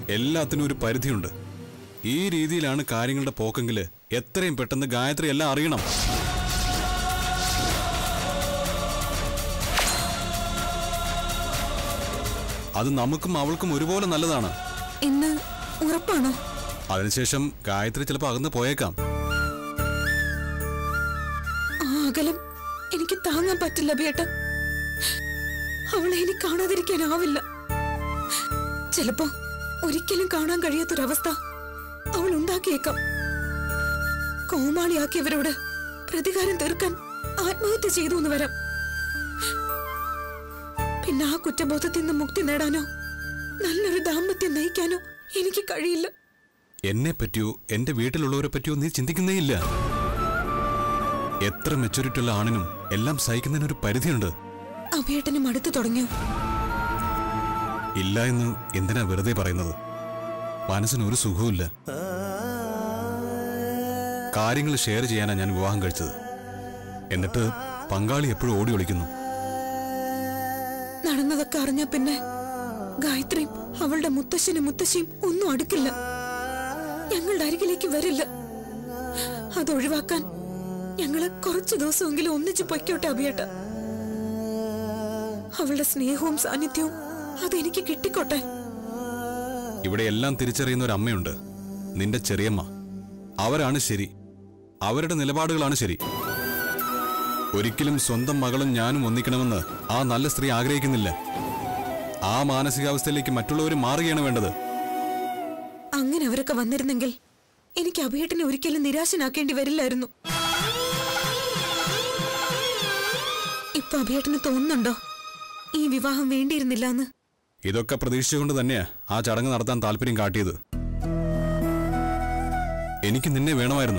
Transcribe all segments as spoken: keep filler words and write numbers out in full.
എല്ലാത്തിനും ഒരു പരിധിയുണ്ട്. ഈ രീതിയിലാണ് കാര്യങ്ങളുടെ പോക്കെങ്കിൽ എത്രയും പെട്ടെന്ന് ഗായത്രി എല്ലാം അറിയണം. അത് നമുക്കും അവൾക്കും ഒരുപോലെ നല്ലതാണ്. എന്ന് ഉറപ്പാണോ? അതിനുശേഷം ഗായത്രി ചിലപ്പോൾ അകന്ന് പോയേക്കാം. ആ അകലം എനിക്ക് താങ്ങാൻ പറ്റില്ല ബേട്ട. അവളെ എനിക്ക് കാണാതിരിക്കാനാവില്ല. ചിലപ്പോ ഒരിക്കലും കാണാൻ കഴിയാത്തൊരവസ്ഥ അവൾ ഉണ്ടാക്കിയേക്കാം. കോമാളിയാക്കിയവരോട് പ്രതികാരം തീർക്കാൻ ആത്മഹത്യ ചെയ്തു എന്ന് വരാം. പിന്നെ ആ കുറ്റബോധത്തിൽ നിന്ന് മുക്തി നേടാനോ നല്ലൊരു ദാമ്പത്യം നയിക്കാനോ എനിക്ക് കഴിയില്ല. എന്നെ പറ്റിയോ എന്റെ വീട്ടിലുള്ളവരെ പറ്റിയോ നീ ചിന്തിക്കുന്നേയില്ല. എത്ര മെച്ചൂരിറ്റി ഉള്ള ആണിനും എല്ലാം സഹിക്കുന്നതിനൊരു പരിധിയുണ്ട്. അഭിയേട്ടനും അടുത്ത് തുടങ്ങിയോ? ഇല്ല എന്ന് എന്തിനാ വെറുതെ പറയുന്നത്? മനസ്സിനൊരു സുഖവുമില്ല. കാര്യങ്ങൾ ഷെയർ ചെയ്യാനാ ഞാൻ വിവാഹം കഴിച്ചത്. എന്നിട്ട് പങ്കാളി എപ്പോഴും ഓടി ഒളിക്കുന്നു. നടന്നതൊക്കെ അറിഞ്ഞ പിന്നെ ഗായത്രിയും അവളുടെ മുത്തശ്ശനും മുത്തശ്ശിയും ഒന്നും അടുക്കില്ല. ഞങ്ങളുടെ അരികിലേക്ക് വരില്ല. അതൊഴിവാക്കാൻ ഞങ്ങള് കുറച്ചു ദിവസമെങ്കിലും ഒന്നിച്ചു പൊയ്ക്കോട്ടെ അഭിയേട്ട. അവളുടെ സ്നേഹവും സാന്നിധ്യവും അതെനിക്ക് കിട്ടിക്കോട്ടെ. ഇവിടെ എല്ലാം തിരിച്ചറിയുന്ന ഒരു അമ്മയുണ്ട്, നിന്റെ ചെറിയമ്മ. അവരാണ് ശരി, അവരുടെ നിലപാടുകളാണ് ശരി. ഒരിക്കലും സ്വന്തം മകളും ഞാനും ഒന്നിക്കണമെന്ന് ആ നല്ല സ്ത്രീ ആഗ്രഹിക്കുന്നില്ല. ആ മാനസികാവസ്ഥയിലേക്ക് മറ്റുള്ളവർ മാറുകയാണ് വേണ്ടത്. അങ്ങനെ അവരൊക്കെ വന്നിരുന്നെങ്കിൽ എനിക്ക് അഭിയേട്ടനെ ഒരിക്കലും നിരാശനാക്കേണ്ടി വരില്ലായിരുന്നു. ഇപ്പൊ അഭിയേട്ടന് തോന്നുന്നുണ്ടോ ഈ വിവാഹം വേണ്ടിയിരുന്നില്ല എന്ന്? ഇതൊക്കെ പ്രതീക്ഷിച്ചുകൊണ്ട് തന്നെയാ ആ ചടങ്ങ് നടത്താൻ താല്പര്യം കാട്ടിയത്. എനിക്ക് നിന്നെ വേണമായിരുന്നു.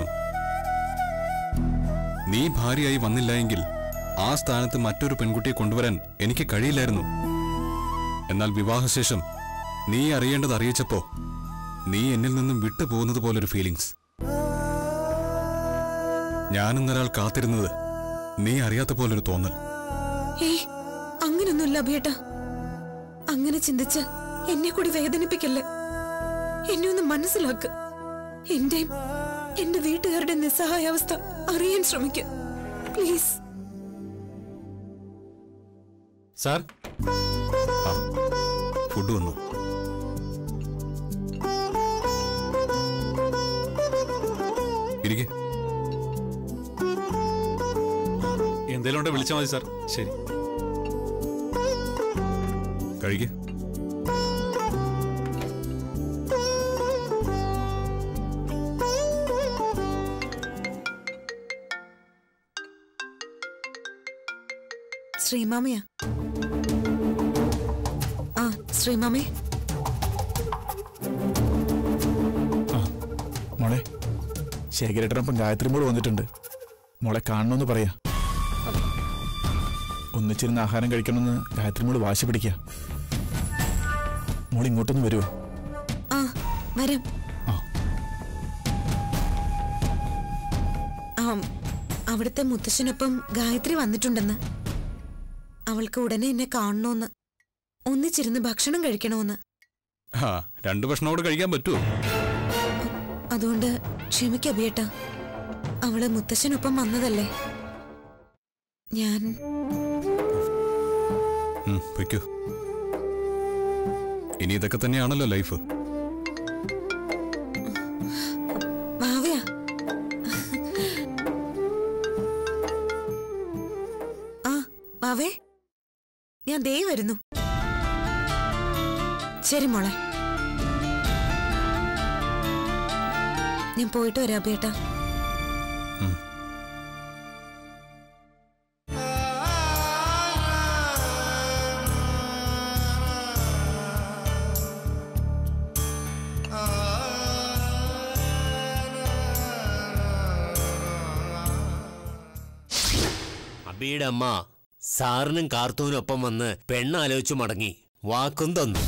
നീ ഭാര്യയായി വന്നില്ല എങ്കിൽ ആ സ്ഥാനത്ത് മറ്റൊരു പെൺകുട്ടിയെ കൊണ്ടുവരാൻ എനിക്ക് കഴിയില്ലായിരുന്നു. എന്നാൽ വിവാഹശേഷം നീ അറിയേണ്ടത് അറിയിച്ചപ്പോ നീ എന്നിൽ നിന്നും വിട്ടുപോകുന്നത് പോലൊരു ഫീലിങ്സ്. ഞാനെന്നൊരാൾ കാത്തിരുന്നത് നീ അറിയാത്ത പോലൊരു തോന്നൽ. ഏയ്, അങ്ങനൊന്നുമില്ല അഭിയേട്ട. അങ്ങനെ ചിന്തിച്ച് എന്നെ കൂടി വേദനിപ്പിക്കല്ലേ. എന്നെ ഒന്ന് മനസ്സിലാക്ക്. എന്റെയും എന്റെ വീട്ടുകാരുടെ നിസ്സഹായാവസ്ഥ അറിയാൻ ശ്രമിക്ക പ്ലീസ്. സാർ, ഫുഡ് വന്നു. ഇരിക്കെ. എന്തേലും ഉണ്ടെ വിളിച്ചാൽ മതി സാർ. ശരി, കഴിക്ക്. ശ്രീമാമയാ? ആ ശ്രീമാമേ. മോളെ, ശേഖരേട്ടനൊപ്പം ഗായത്രി മോള് വന്നിട്ടുണ്ട്. മോളെ കാണണമെന്ന് പറയാ. ഒന്നിച്ചിരുന്ന് ആഹാരം കഴിക്കണമെന്ന് ഗായത്രി മോള് വാശി പിടിക്കുക. മോൾ ഇങ്ങോട്ടൊന്ന് വരുമോ? ആ വരാം. അവിടുത്തെ മുത്തശ്ശനൊപ്പം ഗായത്രി വന്നിട്ടുണ്ടെന്ന്. അവൾക്ക് ഉടനെ എന്നെ കാണണമെന്ന്, ഒന്നിച്ചിരുന്ന് ഭക്ഷണം കഴിക്കണമെന്ന്. ആ, രണ്ടു ഭക്ഷണോട് കഴിക്കാൻ പറ്റുമോ? അതുകൊണ്ട് ക്ഷമിക്ക അഭിയേട്ട. അവള് മുത്തശ്ശനൊപ്പം വന്നതല്ലേ. ഞാൻ വയ്ക്കൂ. ഇനി ഇതൊക്കെ തന്നെയാണല്ലോ ലൈഫ്. ഭാവയാ? ആ ഭാവേ, ഞാൻ ദേ വരുന്നു. ശരി മോളെ, ഞാൻ പോയിട്ട് വരാം അഭിയേട്ടാ. അബിയുടെ അമ്മ സാറിനും കാർത്തൂനൊപ്പം വന്ന് പെണ്ണാലോചിച്ചു മടങ്ങി. വാക്കും തന്നു.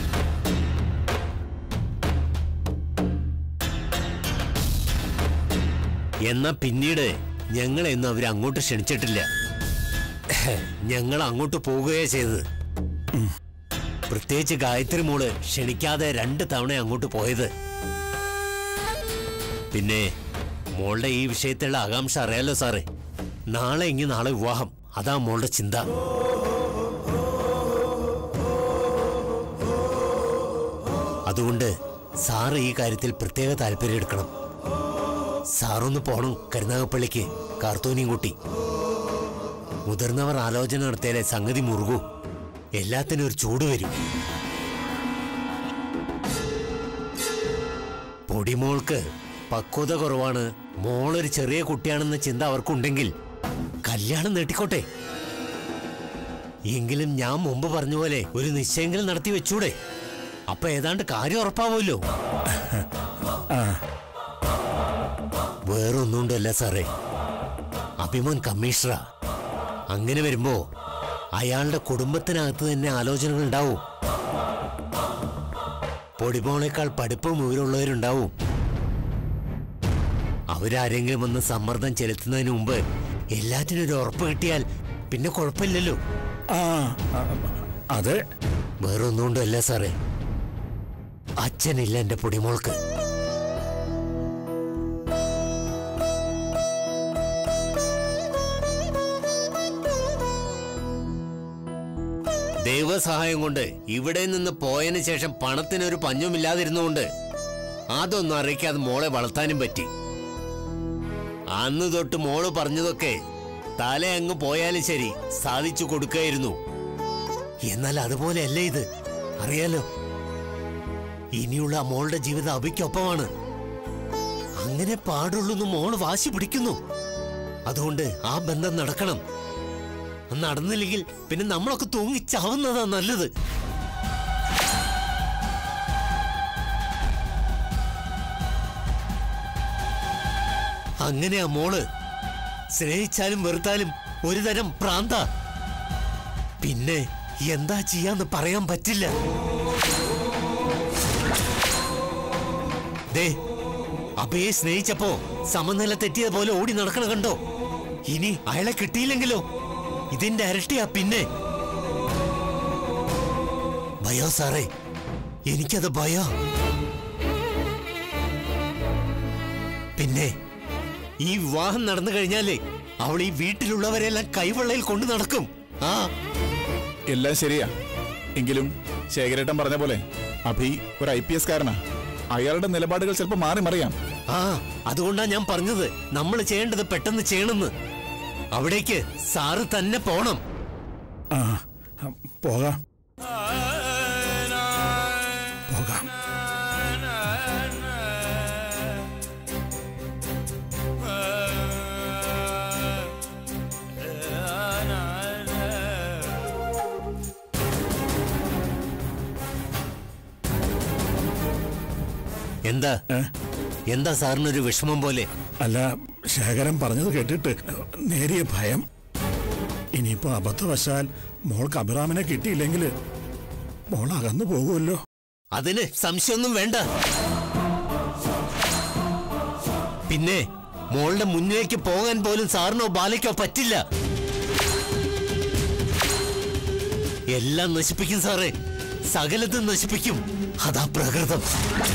എന്നാ പിന്നീട് ഞങ്ങളെയൊന്നും അവർ അങ്ങോട്ട് ക്ഷണിച്ചിട്ടില്ല. ഞങ്ങൾ അങ്ങോട്ട് പോവുകയാ ചെയ്തത്. പ്രത്യേകിച്ച് ഗായത്രി മോള് ക്ഷണിക്കാതെ രണ്ട് തവണ അങ്ങോട്ട് പോയത്. പിന്നെ മോളുടെ ഈ വിഷയത്തിലുള്ള ആകാംക്ഷ അറിയാലോ സാറേ. നാളെ ഇങ്ങി നാളെ വിവാഹം, അതാ മോളുടെ ചിന്ത. അതുകൊണ്ട് സാറ് ഈ കാര്യത്തിൽ പ്രത്യേക താല്പര്യം എടുക്കണം. സാറൊന്ന് പോണം കരുനാഗപ്പള്ളിക്ക്, കാർത്തൂനിയും കൂട്ടി. മുതിർന്നവർ ആലോചന നടത്തിയാലേ സംഗതി മുറുകൂ, എല്ലാത്തിനും ഒരു ചൂട് വരും. പൊടിമോൾക്ക് പക്വത കുറവാണ്, മോളൊരു ചെറിയ കുട്ടിയാണെന്ന ചിന്ത അവർക്കുണ്ടെങ്കിൽ കല്യാണം നീട്ടിക്കോട്ടെ. എങ്കിലും ഞാൻ മുമ്പ് പറഞ്ഞ പോലെ ഒരു നിശ്ചയെങ്കിലും നടത്തി വെച്ചൂടെ? അപ്പൊ ഏതാണ്ട് കാര്യം ഉറപ്പാവുമല്ലോ. വേറൊന്നുകൊണ്ടല്ല സാറേ, അഭിമാൻ കമ്മീഷണറാ. അങ്ങനെ വരുമ്പോ അയാളുടെ കുടുംബത്തിനകത്ത് തന്നെ ആലോചനകൾ ഉണ്ടാവും. പൊടിമോളേക്കാൾ പഠിപ്പും വിവരമുള്ളവരുണ്ടാവും. അവരാരെങ്കിലും വന്ന് സമ്മർദ്ദം ചെലുത്തുന്നതിന് മുമ്പ് എല്ലാറ്റിനും ഒരു ഉറപ്പ് കിട്ടിയാൽ പിന്നെ കുഴപ്പമില്ലല്ലോ. അതെ, വേറൊന്നുകൊണ്ടല്ല സാറേ, അച്ഛനില്ല എന്റെ പൊടിമോൾക്ക്. ദൈവസഹായം കൊണ്ട് ഇവിടെ നിന്ന് പോയതിനു ശേഷം പണത്തിനൊരു പഞ്ഞുമില്ലാതിരുന്നുകൊണ്ട് അതൊന്നും അറിയിക്കാതെ മോളെ വളർത്താനും പറ്റി. അന്ന് തൊട്ട് മോള് പറഞ്ഞതൊക്കെ തല അങ്ങ് പോയാലും ശരി സാധിച്ചു കൊടുക്കായിരുന്നു. എന്നാൽ അതുപോലെയല്ല ഇത്, അറിയാലോ. ഇനിയുള്ള മോളുടെ ജീവിതം അബിക്കൊപ്പമാണ്. അങ്ങനെ പാടുള്ളൂന്ന് മോള് വാശി പിടിക്കുന്നു. അതുകൊണ്ട് ആ ബന്ധം നടക്കണം. നടന്നില്ലെങ്കിൽ പിന്നെ നമ്മളൊക്കെ തൂങ്ങിച്ചാവുന്നതാ നല്ലത്. അങ്ങനെയാ മോള്. സ്നേഹിച്ചാലും വെറുത്താലും ഒരു തരം പ്രാന്ത. പിന്നെ എന്താ ചെയ്യാന്ന് പറയാൻ പറ്റില്ല. ദേ, അബയെ സ്നേഹിച്ചപ്പോ സമനില തെറ്റിയതുപോലെ ഓടി നടക്കണ കണ്ടോ? ഇനി അയാളെ കിട്ടിയില്ലെങ്കിലോ? ഇതിന്റെ ഇരട്ടിയാ. പിന്നെ ഭയോ സാറേ, എനിക്കത് ഭയോ. പിന്നെ ഈ വിവാഹം നടന്നു കഴിഞ്ഞാലേ അവൾ ഈ വീട്ടിലുള്ളവരെല്ലാം കൈവെള്ളയിൽ കൊണ്ടു നടക്കും. ആ എല്ലാം ശരിയാ. എങ്കിലും ശേഖരേട്ടൻ പറഞ്ഞ പോലെ അഭി ഒരു ഐ പി എസ് കാരനാ. അയാളുടെ നിലപാടുകൾ ചിലപ്പോൾ മാറി മറിയാം. ആ അതുകൊണ്ടാ ഞാൻ പറഞ്ഞത് നമ്മൾ ചെയ്യേണ്ടത് പെട്ടെന്ന് ചെയ്യണമെന്ന്. അവിടേക്ക് സാറ് തന്നെ പോണം. ആ പോകാം പോകാം. എന്താ എന്താ സാറിനൊരു വിഷമം പോലെ? അല്ല, ശേഖരൻ പറഞ്ഞത് കേട്ടിട്ട് നേരിയ ഭയം. ഇനിയിപ്പോ അബദ്ധവശാൽ മോൾക്ക് അഭിറാമിനെ കിട്ടിയില്ലെങ്കിൽ മോൾ അകന്നു പോകുമല്ലോ. അതിന് സംശയമൊന്നും വേണ്ട. പിന്നെ മോളുടെ മുന്നിലേക്ക് പോകാൻ പോലും സാറിനോ ബാലയ്ക്കോ പറ്റില്ല. എല്ലാം നശിപ്പിക്കും സാറേ, സകലതും നശിപ്പിക്കും. അതാ പ്രകൃതം.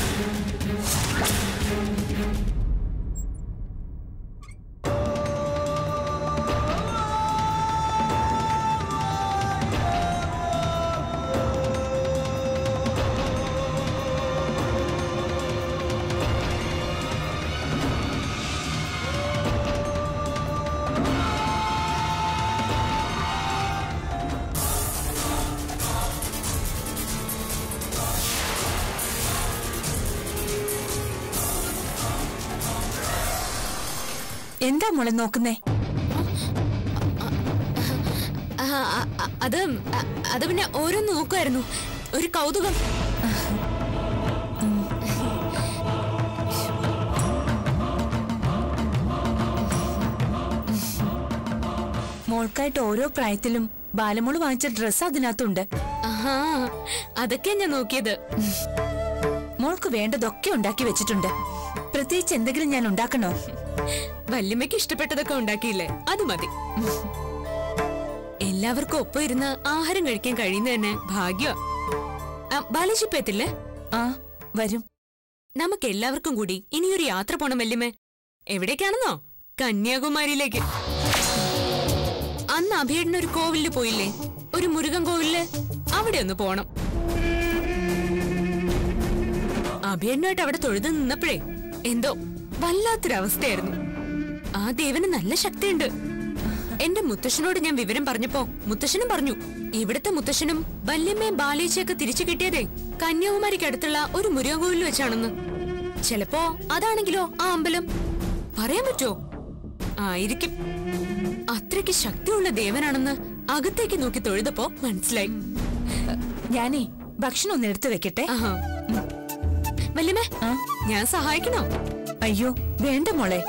എന്താ മോളെ നോക്കുന്നേ? അത് അത് പിന്നെ ഓരോന്ന് നോക്കുമായിരുന്നു, ഒരു കൗതുകം. മോൾക്കായിട്ട് ഓരോ പ്രായത്തിലും ബാലമോള് വാങ്ങിച്ച ഡ്രസ്സ് അതിനകത്തുണ്ട്. അതൊക്കെ ഞാൻ നോക്കിയത്. മോൾക്ക് വേണ്ടതൊക്കെ ഉണ്ടാക്കി വെച്ചിട്ടുണ്ട്. പ്രത്യേകിച്ച് എന്തെങ്കിലും ഞാൻ ഉണ്ടാക്കണോ? വല്യമ്മയ്ക്ക് ഇഷ്ടപ്പെട്ടതൊക്കെ ഉണ്ടാക്കിയില്ലേ, അത് മതി. എല്ലാവർക്കും ഒപ്പം ഇരുന്ന് ആഹാരം കഴിക്കാൻ കഴിയുന്ന തന്നെ ഭാഗ്യം. ബാലേജിപ്പ എത്തില്ലേ? ആ വരും. നമുക്ക് എല്ലാവർക്കും കൂടി ഇനിയൊരു യാത്ര പോണം വല്യമ്മേ. എവിടേക്കാണെന്നോ? കന്യാകുമാരിയിലേക്ക്. അന്ന് അഭിയേട്ടൻ ഒരു കോവിലില് പോയില്ലേ, ഒരു മുരുകൻ കോവിലില്, അവിടെ ഒന്ന് പോണം. അഭിയേട്ടനായിട്ട് അവിടെ തൊഴുത് നിന്നപ്പോഴേ എന്തോ വല്ലാത്തൊരവസ്ഥയായിരുന്നു. ആ ദേവന് നല്ല ശക്തിയുണ്ട്. എന്റെ മുത്തശ്ശനോട് ഞാൻ വിവരം പറഞ്ഞപ്പോ മുത്തശ്ശനും പറഞ്ഞു, ഇവിടുത്തെ മുത്തശ്ശനും വല്യമ്മയും ബാലേച്ചിയൊക്കെ തിരിച്ചു കിട്ടിയതേ കന്യാകുമാരിക്ക് അടുത്തുള്ള ഒരു മുരുകൻ കോവിലിൽ വെച്ചാണെന്ന്. ചിലപ്പോ അതാണെങ്കിലോ ആ അമ്പലം, പറയാൻ പറ്റുമോ? ആയിരിക്കും. അത്രയ്ക്ക് ശക്തിയുള്ള ദേവനാണെന്ന് അകത്തേക്ക് നോക്കി തൊഴുതപ്പോ മനസ്സിലായി. ഞാനേ ഭക്ഷണം ഒന്ന് എടുത്തു വെക്കട്ടെ. വല്യമ്മേ, ഞാൻ സഹായിക്കണോ? അയ്യോ വേണ്ട മോളെ.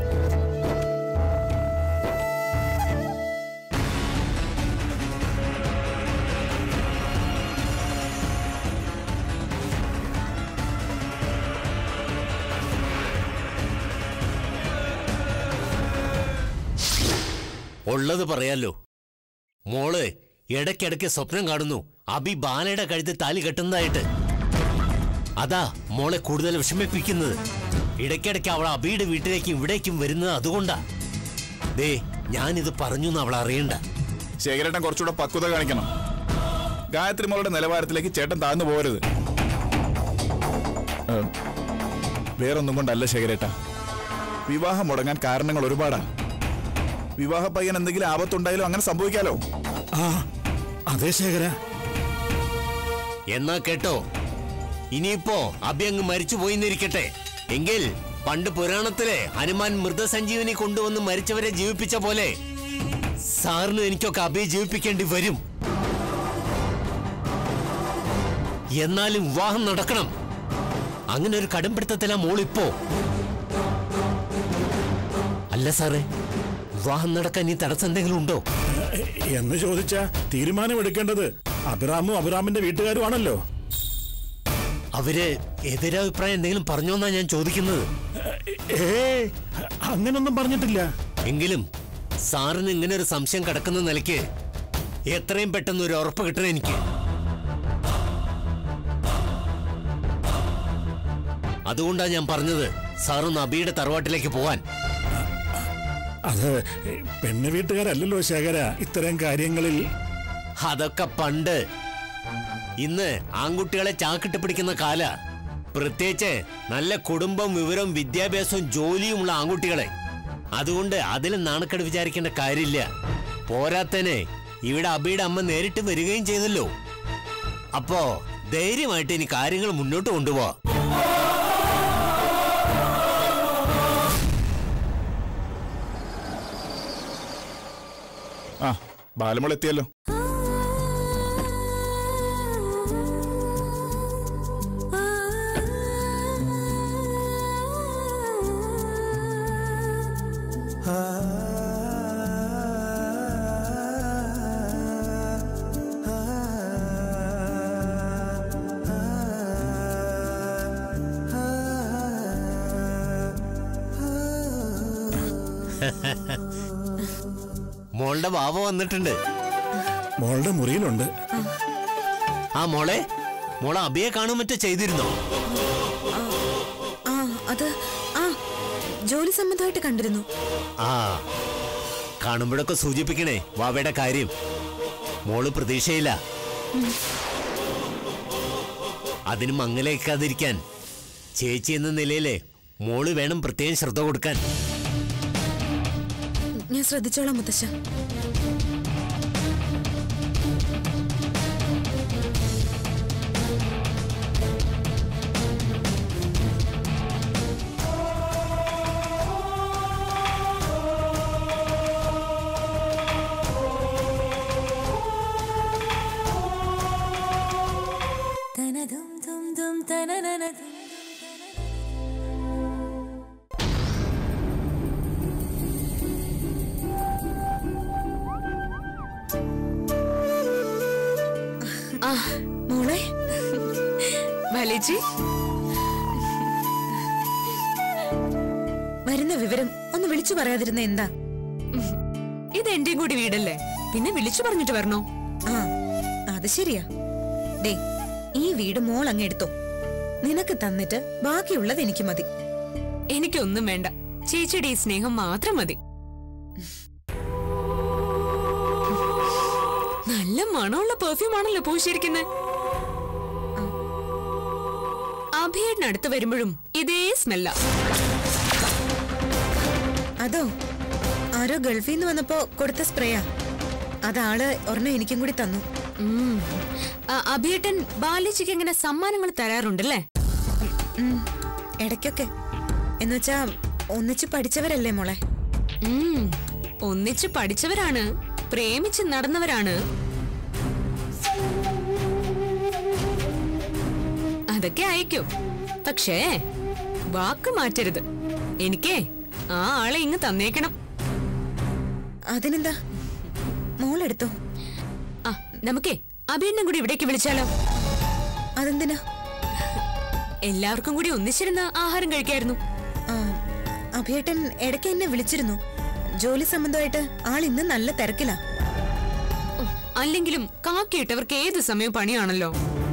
ഉള്ളത് പറയാലോ. മോള് ഇടയ്ക്കിടയ്ക്ക് സ്വപ്നം കാണുന്നു അബി ബാലയുടെ കഴുത്ത് താലി കെട്ടുന്നതായിട്ട്. അതാ മോളെ കൂടുതൽ വിഷമിപ്പിക്കുന്നത്. ഇടയ്ക്കിടയ്ക്ക് അവൾ അബിയുടെ വീട്ടിലേക്കും ഇവിടേക്കും വരുന്നത് അതുകൊണ്ടാ. ദേ ഞാനിത് പറഞ്ഞു എന്ന് അവൾ അറിയണ്ട. ശേഖരേട്ടൻ കുറച്ചുകൂടെ പക്വത കാണിക്കണം. ഗായത്രി മോളുടെ നിലവാരത്തിലേക്ക് ചേട്ടൻ താഴ്ന്നു പോകരുത്. വേറൊന്നും കൊണ്ടല്ല ശേഖരേട്ട, വിവാഹം മുടങ്ങാൻ കാരണങ്ങൾ ഒരുപാടാ. വിവാഹ പയ്യൻ എന്തെങ്കിലും ആപത്തുണ്ടായാലും അങ്ങനെ സംഭവിക്കാലോ. ആ അതെ ശേഖര. എന്നാ കേട്ടോ, ഇനിയിപ്പോ അബി അങ്ങ് മരിച്ചു പോയിന്നിരിക്കട്ടെ. എങ്കിൽ പണ്ട് പുരാണത്തിലെ ഹനുമാൻ മൃതസഞ്ജീവനി കൊണ്ടുവന്ന് മരിച്ചവരെ ജീവിപ്പിച്ച പോലെ സാറിന് എനിക്കൊക്കെ അബിയെ ജീവിപ്പിക്കേണ്ടി വരും. എന്നാലും വിവാഹം നടക്കണം. അങ്ങനെ ഒരു കടുംപിടുത്തത്തിലാ മോളിപ്പോ. അല്ല സാറേ, വിവാഹം നടക്കാൻ ഈ തടസ്സം എന്തെങ്കിലും ഉണ്ടോ എന്ന് ചോദിച്ചാ തീരുമാനമെടുക്കേണ്ടത് അഭിറാമും അഭിറാമിന്റെ വീട്ടുകാരുമാണല്ലോ. അവര് എതിരഭിപ്രായം എന്തെങ്കിലും പറഞ്ഞോന്നാ ഞാൻ ചോദിക്കുന്നത്. ഏ അങ്ങനൊന്നും പറഞ്ഞിട്ടില്ല. എങ്കിലും സാറിന് ഇങ്ങനെ ഒരു സംശയം കിടക്കുന്ന നിലയ്ക്ക് എത്രയും പെട്ടെന്ന് ഒരു ഉറപ്പ് കിട്ടണം എനിക്ക്. അതുകൊണ്ടാ ഞാൻ പറഞ്ഞത് സാറൊന്ന് അബിയുടെ തറവാട്ടിലേക്ക് പോവാൻ. അത് പെണ്ണ് വീട്ടുകാരല്ലല്ലോ ശേഖര ഇത്തരം കാര്യങ്ങളിൽ. അതൊക്കെ പണ്ട്. ഇന്ന് ആൺകുട്ടികളെ ചാക്കിട്ട് പിടിക്കുന്ന കാല. പ്രത്യേകിച്ച് നല്ല കുടുംബം, വിവരവും വിദ്യാഭ്യാസവും ജോലിയുമുള്ള ആൺകുട്ടികളെ. അതുകൊണ്ട് അതിൽ നാണക്കേട് വിചാരിക്കേണ്ട കാര്യമില്ല. പോരാത്തനെ ഇവിടെ അബിയുടെ അമ്മ നേരിട്ട് വരികയും ചെയ്തല്ലോ. അപ്പോ ധൈര്യമായിട്ട് ഇനി കാര്യങ്ങൾ മുന്നോട്ട് കൊണ്ടുപോവാ. ആ ബാലമോൾ എത്തിയല്ലോ. മോളുടെ ബാബ വന്നിട്ടുണ്ട്. മോളുടെ മുറിയിലുണ്ട്. ആ മോളെ, മോളെ അബിയെ കാണും മറ്റോ ചെയ്തിരുന്നോ? ആ അത് ആ ജോലി സംബന്ധമായിട്ട് കണ്ടിരുന്നു. ആ കാണുമ്പോഴൊക്കെ സൂചിപ്പിക്കണേ വാവയുടെ കാര്യം. മോള് പ്രതീക്ഷയില്ല. അതിന് മങ്ങലേക്കാതിരിക്കാൻ ചേച്ചി എന്ന നിലയിലെ മോള് വേണം പ്രത്യേകം ശ്രദ്ധ കൊടുക്കാൻ. ഞാൻ ശ്രദ്ധിച്ചോളാം മുത്തശ്ശ. മോളെ ബാലേജി, വരുന്ന വിവരം ഒന്ന് വിളിച്ചു പറയാതിരുന്ന എന്താ? ഇത് എന്റെയും കൂടി വീടല്ലേ, പിന്നെ വിളിച്ചു പറഞ്ഞിട്ട് വരണോ? ആ അത് ശരിയാ. ഡേ ഈ വീട് മോൾ അങ്ങ് എടുത്തോ. നിനക്ക് തന്നിട്ട് ബാക്കിയുള്ളത് എനിക്ക് മതി. എനിക്കൊന്നും വേണ്ട, ചേച്ചിയുടെ ഈ സ്നേഹം മാത്രം മതി. നല്ല മണമുള്ള പെർഫ്യൂം ആണല്ലോ പൂശിയിരിക്കുന്നത്. അഭിയേട്ടനടുത്ത് വരുമ്പോഴും ഇതേ സ്മെല്ല. അതോ ആരോ ഗൾഫിൽ നിന്ന് വന്നപ്പോ കൊടുത്ത സ്പ്രേയാ. അതാള് ഒരെണ്ണം എനിക്കും കൂടി തന്നു. അഭിയേട്ടൻ ബാലിച്ചിക്ക് എങ്ങനെ സമ്മാനങ്ങൾ തരാറുണ്ടല്ലേ? ഇടയ്ക്കൊക്കെ. എന്നുവെച്ചാ ഒന്നിച്ചു പഠിച്ചവരല്ലേ മോളെ? ഒന്നിച്ചു പഠിച്ചവരാണ്, പ്രേമിച്ച് നടന്നവരാണ്. അതൊക്കെ അയക്കും. പക്ഷേ വാക്ക് മാറ്റരുത്. എനിക്കേ ആ ആളെ ഇങ്ങ് തന്നേക്കണം. അതിനെന്താ, മോളെടുത്തോ. ആ നമുക്കേ അഭിയേട്ടനും കൂടി ഇവിടേക്ക് വിളിച്ചാലോ? അതെന്തിനാ? എല്ലാവർക്കും കൂടി ഒന്നിച്ചിരുന്ന് ആഹാരം കഴിക്കായിരുന്നു. അഭിയേട്ടൻ ഇടയ്ക്ക് എന്നെ വിളിച്ചിരുന്നു. ജോലി സംബന്ധമായിട്ട് ആൾ ഇന്ന് നല്ല തിരക്കിലാ. അല്ലെങ്കിലും കാക്കിയിട്ടവർക്ക് ഏത് സമയവും പണിയാണല്ലോ.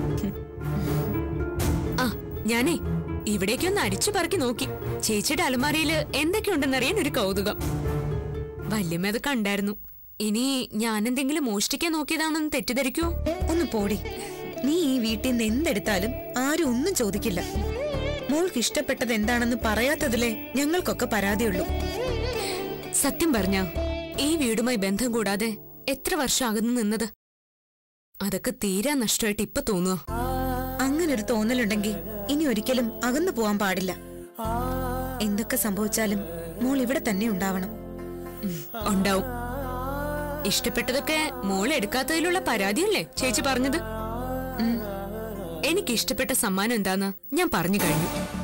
ആ ഞാനേ ഇവിടേക്കൊന്ന് അരിച്ചു പറക്കി നോക്കി. ചേച്ചിയുടെ അലമാരയില് എന്തൊക്കെയുണ്ടെന്നറിയാൻ ഒരു കൗതുകം. വല്യമ്മ അത് കണ്ടായിരുന്നു. ഇനി ഞാൻ എന്തെങ്കിലും മോഷ്ടിക്കാൻ നോക്കിയതാണെന്ന് തെറ്റിദ്ധരിക്കോ? ഒന്ന് പോടി. നീ ഈ വീട്ടിൽ നിന്ന് എന്തെടുത്താലും ആരും ഒന്നും ചോദിക്കില്ല. മോൾക്ക് ഇഷ്ടപ്പെട്ടത് എന്താണെന്ന് പറയാത്തതിലേ ഞങ്ങൾക്കൊക്കെ പരാതിയുള്ളൂ. സത്യം പറഞ്ഞ ഈ വീടുമായി ബന്ധം കൂടാതെ എത്ര വർഷം അകന്നു നിന്നത്. അതൊക്കെ തീരാ നഷ്ടമായിട്ട് ഇപ്പൊ തോന്നുക. അങ്ങനൊരു തോന്നലുണ്ടെങ്കിൽ ഇനി ഒരിക്കലും അകന്നു പോവാൻ പാടില്ല. എന്തൊക്കെ സംഭവിച്ചാലും മോൾ ഇവിടെ തന്നെ ഉണ്ടാവണം. ഉണ്ടാവും. ഇഷ്ടപ്പെട്ടതൊക്കെ മോൾ എടുക്കാത്തതിലുള്ള പരാതിയല്ലേ ചേച്ചി പറഞ്ഞത്? എനിക്ക് ഇഷ്ടപ്പെട്ട സമ്മാനം എന്താന്ന് ഞാൻ പറഞ്ഞു കഴിഞ്ഞു.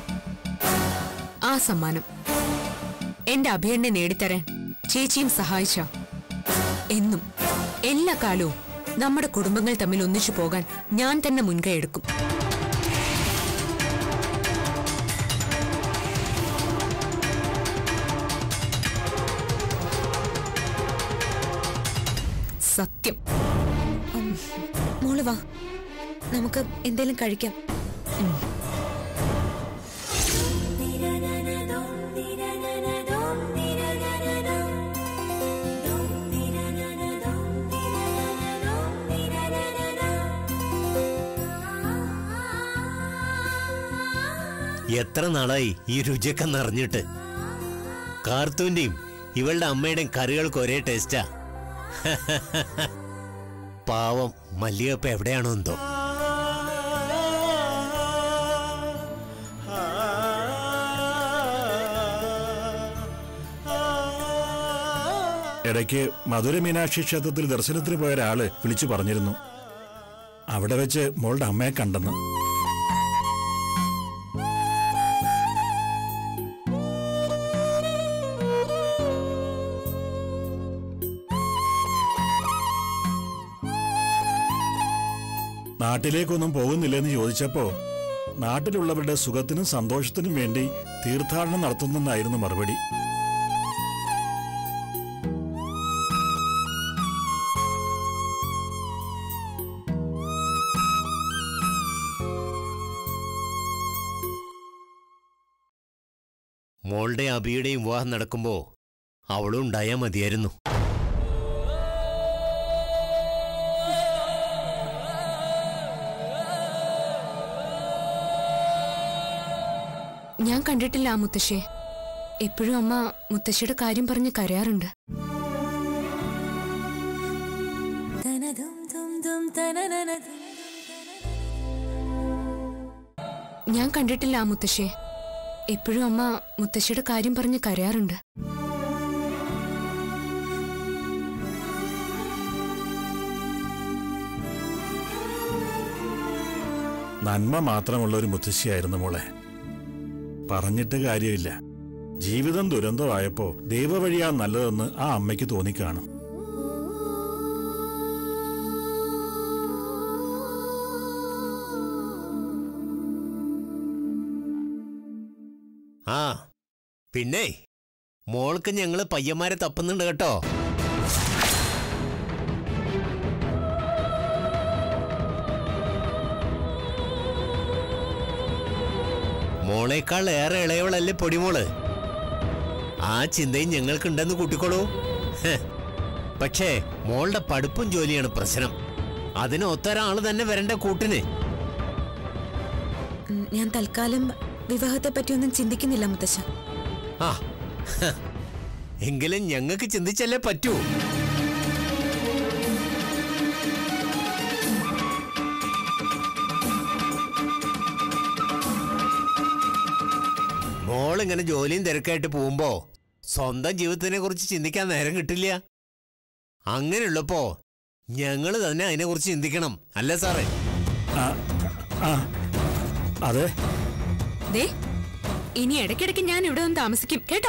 ആ സമ്മാനം എന്റെ അഭിയണ്ണെ നേടിത്തരാൻ ചേച്ചിയും സഹായിച്ച എന്നും എല്ലാ കാലവും നമ്മുടെ കുടുംബങ്ങൾ തമ്മിൽ ഒന്നിച്ചു പോകാൻ ഞാൻ തന്നെ മുൻകൈ എടുക്കും. സത്യം. മോള് വാ, നമുക്ക് എന്തേലും കഴിക്കാം. എത്ര നാളായി ഈ രുചിയൊക്കെ നിറഞ്ഞിട്ട്. കാർത്തൂന്റെയും ഇവളുടെ അമ്മയുടെയും കറികൾക്ക് ഒരേ ടേസ്റ്റാ. പാവം മല്ലികപ്പ എവിടെയാണോ എന്തോ. ഇടയ്ക്ക് മധുര മീനാക്ഷി ക്ഷേത്രത്തിൽ ദർശനത്തിന് പോയ ഒരാള് വിളിച്ചു പറഞ്ഞിരുന്നു അവിടെ വെച്ച് മോളുടെ അമ്മയെ കണ്ടെന്ന്. നാട്ടിലേക്കൊന്നും പോകുന്നില്ലെന്ന് ചോദിച്ചപ്പോ നാട്ടിലുള്ളവരുടെ സുഖത്തിനും സന്തോഷത്തിനും വേണ്ടി തീർത്ഥാടനം നടത്തുന്നെന്നായിരുന്നു മറുപടി. മോളുടെ അബിയുടെയും വിവാഹം നടക്കുമ്പോ അവളും ഉണ്ടായാ മതിയായിരുന്നു. ഞാൻ കണ്ടിട്ടില്ല ആ മുത്തശ്ശിയെ. എപ്പോഴും അമ്മ മുത്തശ്ശിയുടെ കാര്യം പറഞ്ഞ് കരയാറുണ്ട്. ഞാൻ കണ്ടിട്ടില്ല ആ മുത്തശ്ശിയെ. എപ്പോഴും അമ്മ മുത്തശ്ശിയുടെ കാര്യം പറഞ്ഞ് കരയാറുണ്ട്. നന്മ മാത്രമുള്ള ഒരു മുത്തശ്ശിയായിരുന്നു മോളെ. പറഞ്ഞിട്ട് കാര്യമില്ല. ജീവിതം ദുരന്തമായപ്പോ ദൈവവഴിയാ നല്ലതെന്ന് ആ അമ്മയ്ക്ക് തോന്നിക്കാണും. ആ പിന്നെ മോൾക്ക് ഞങ്ങള് പയ്യന്മാരെ തപ്പുന്നുണ്ട് കേട്ടോ. മോളേക്കാൾ ഏറെ ഇളയവളല്ലേ പൊടിമോള്. ആ ചിന്തയും ഞങ്ങൾക്കുണ്ടെന്ന് കൂട്ടിക്കോളൂ. പക്ഷേ മോളുടെ പഠിപ്പും ജോലിയാണ് പ്രശ്നം. അതിന് ഒത്തൊരാള് തന്നെ വരണ്ട കൂട്ടിന്. ഉം, ഞാൻ തൽക്കാലം വിവാഹത്തെ പറ്റിയൊന്നും ചിന്തിക്കുന്നില്ല മുത്തശ്ശ. ആ എങ്കിലും ഞങ്ങൾക്ക് ചിന്തിച്ചല്ലേ പറ്റൂ. മോളിങ്ങനെ ജോലിയും തിരക്കായിട്ട് പോകുമ്പോ സ്വന്തം ജീവിതത്തിനെ കുറിച്ച് ചിന്തിക്കാൻ നേരം കിട്ടില്ല. അങ്ങനെയുള്ളപ്പോ ഞങ്ങള് തന്നെ അതിനെ കുറിച്ച് ചിന്തിക്കണം, അല്ലേ സാറേ? ആ അതെ. ദേ ഇനി ഇടയ്ക്കിടയ്ക്ക് ഞാൻ ഇവിടെ ഒന്ന് താമസിക്കും കേട്ടോ.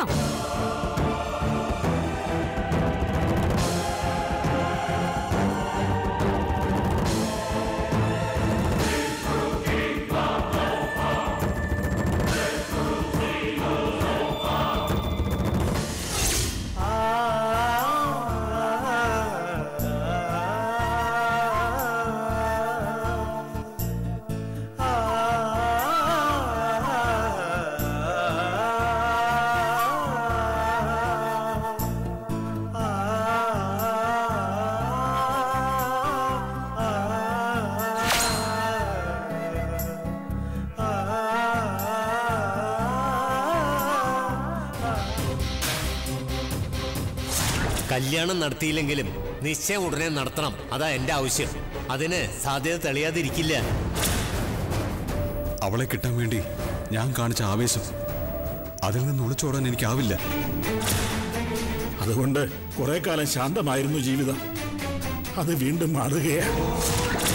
കല്യാണം നടത്തിയില്ലെങ്കിലും നിശ്ചയം ഉടനെ നടത്തണം, അതാ എന്റെ ആവശ്യം. അതിന് സാധ്യത തെളിയാതിരിക്കില്ല. അവളെ കിട്ടാൻ വേണ്ടി ഞാൻ കാണിച്ച ആവേശം, അതിൽ നിന്ന് ഒളിച്ചോടാൻ എനിക്കാവില്ല. അതുകൊണ്ട് കുറെ കാലം ശാന്തമായിരുന്നു ജീവിതം. അത് വീണ്ടും മാറുകയാണ്.